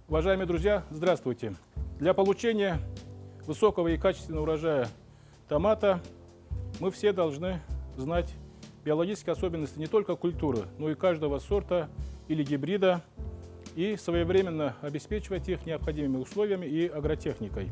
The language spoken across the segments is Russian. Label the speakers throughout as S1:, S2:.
S1: Уважаемые друзья, здравствуйте! Для получения высокого и качественного урожая томата мы все должны знать биологические особенности не только культуры, но и каждого сорта или гибрида и своевременно обеспечивать их необходимыми условиями и агротехникой.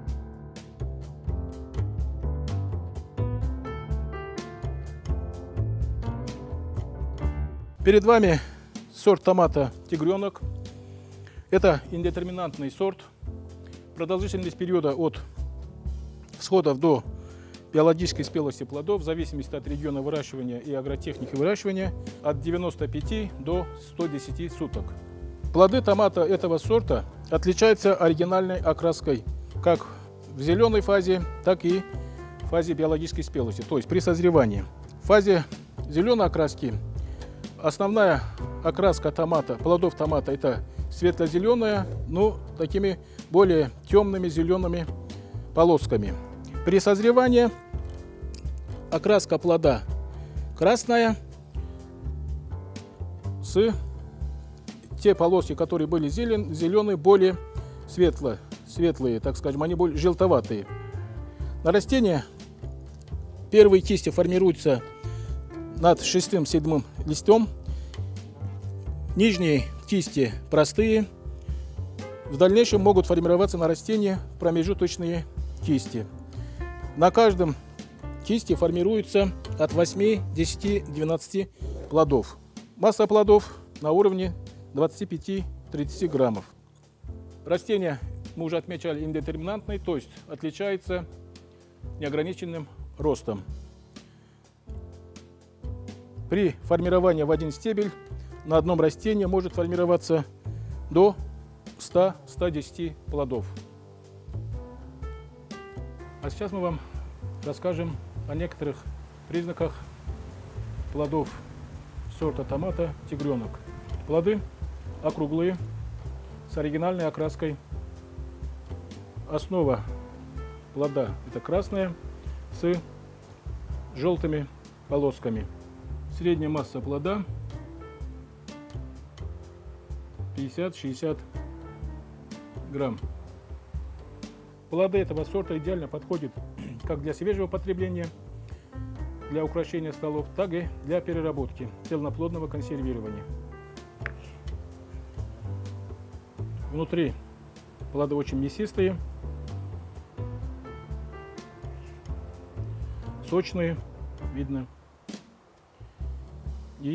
S1: Перед вами сорт томата «Тигренок». Это индетерминантный сорт. Продолжительность периода от всходов до биологической спелости плодов, в зависимости от региона выращивания и агротехники выращивания, от 95 до 110 суток. Плоды томата этого сорта отличаются оригинальной окраской как в зеленой фазе, так и в фазе биологической спелости, то есть при созревании. В фазе зеленой окраски основная окраска томата, плодов томата, это светло-зеленая, но такими более темными зелеными полосками. При созревании окраска плода красная, те полоски, которые были зеленые, более светлые, так скажем, они более желтоватые. На растении первые кисти формируются над 6-7 листом. Нижние кисти простые. В дальнейшем могут формироваться на растении промежуточные кисти. На каждом кисти формируется от 8, 10, 12 плодов. Масса плодов на уровне 25-30 граммов. Растение, мы уже отмечали, индетерминантное, то есть отличается неограниченным ростом. При формировании в один стебель на одном растении может формироваться до 100-110 плодов. А сейчас мы вам расскажем о некоторых признаках плодов сорта томата «Тигренок». Плоды округлые, с оригинальной окраской. Основа плода это красная с желтыми полосками. Средняя масса плода 50-60 грамм. Плоды этого сорта идеально подходят как для свежего потребления, для украшения столов, так и для переработки, цельноплодного консервирования. Внутри плоды очень мясистые, сочные, видно, и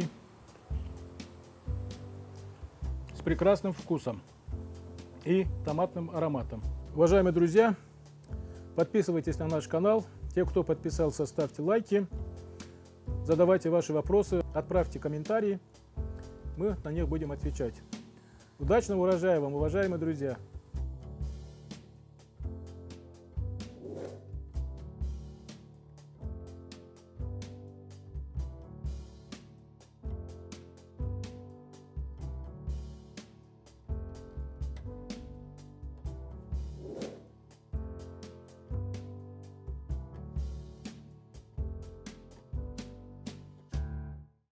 S1: с прекрасным вкусом и томатным ароматом. Уважаемые друзья, подписывайтесь на наш канал. Те, кто подписался, ставьте лайки, задавайте ваши вопросы, отправьте комментарии, мы на них будем отвечать. Удачного урожая вам, уважаемые друзья!